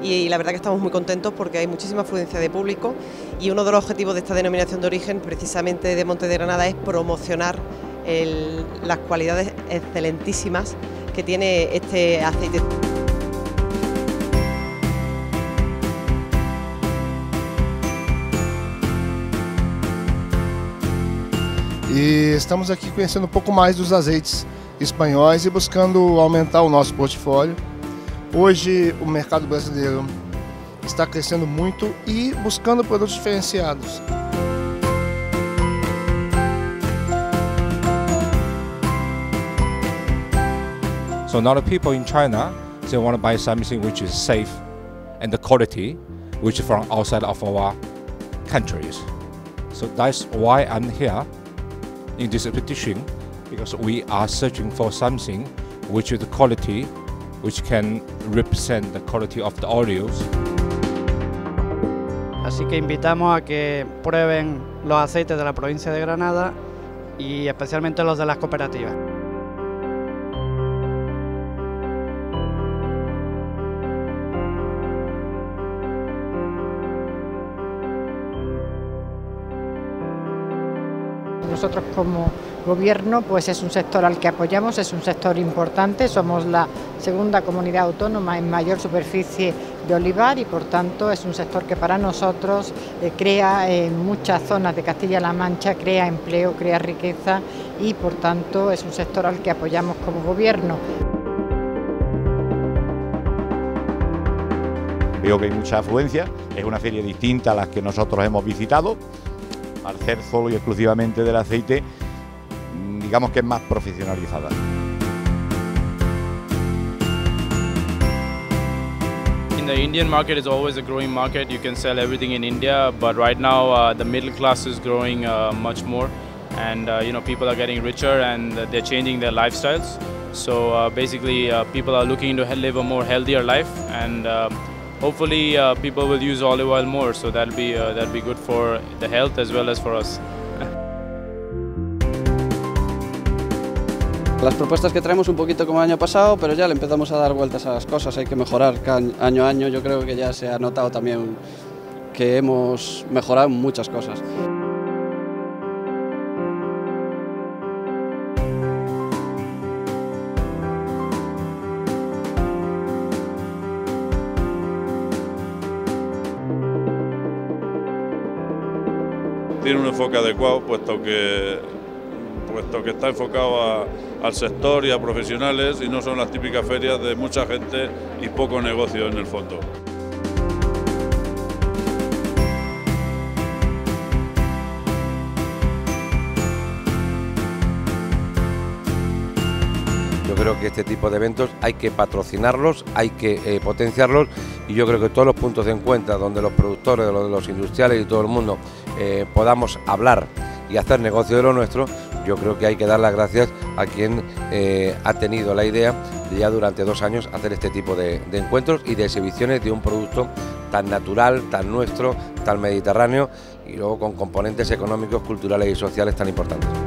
y la verdad que estamos muy contentos porque hay muchísima afluencia de público y uno de los objetivos de esta denominación de origen precisamente de Monte de Granada es promocionar las cualidades excelentísimas que tiene este aceite. E estamos aqui conhecendo um pouco mais dos azeites espanhóis e buscando aumentar o nosso portfólio. Hoje o mercado brasileiro está crescendo muito e buscando produtos diferenciados. So now the people in China, they want to buy something which is safe and the quality which is from outside of our countries. So that's why I'm here in this expedition, because we are searching for something which is the quality, which can represent the quality of the oils. Así que invitamos a que prueben los aceites de la provincia de Granada y especialmente los de las cooperativas. Nosotros como gobierno pues es un sector al que apoyamos, es un sector importante, somos la segunda comunidad autónoma en mayor superficie de olivar y por tanto es un sector que para nosotros crea en muchas zonas de Castilla-La Mancha, crea empleo, crea riqueza y por tanto es un sector al que apoyamos como gobierno. Veo que hay mucha afluencia, es una feria distinta a las que nosotros hemos visitado. Al ser solo y exclusivamente del aceite, digamos que es más profesionalizada. In the Indian market is always a growing market. You can sell everything in India, but right now the middle class is growing much more, and people are getting richer and they're changing their lifestyles. So basically people are looking to live a more healthier life, and hopefully people will use olive oil more, so that'll be good for the health as well as for us. Las propuestas que traemos un poquito como el año pasado, pero ya le empezamos a dar vueltas a las cosas, hay que mejorar año a año. Yo creo que ya se ha notado también que hemos mejorado muchas cosas. Tiene un enfoque adecuado, puesto que está enfocado al sector y a profesionales y no son las típicas ferias de mucha gente y poco negocio en el fondo. Yo creo que este tipo de eventos hay que patrocinarlos, hay que potenciarlos y yo creo que todos los puntos de encuentro donde los productores, los industriales y todo el mundo podamos hablar y hacer negocio de lo nuestro, yo creo que hay que dar las gracias a quien ha tenido la idea de ya durante 2 años hacer este tipo de encuentros y de exhibiciones de un producto tan natural, tan nuestro, tan mediterráneo y luego con componentes económicos, culturales y sociales tan importantes.